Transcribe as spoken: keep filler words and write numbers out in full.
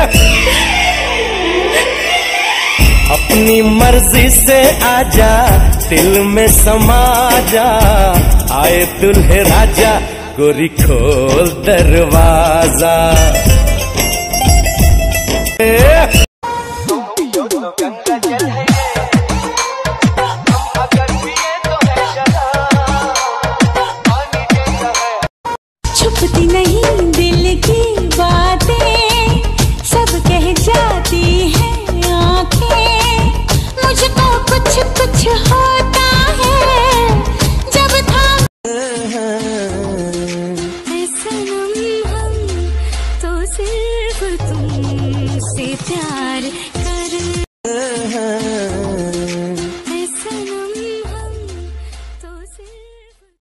अपनी मर्जी से आजा, दिल में समा जा, आए दुल्हे राजा, गोरी खोल दरवाजा। छुपती नहीं दिल की बातें, सब कह जाती हैं आंखें, मुझको कुछ कुछ हो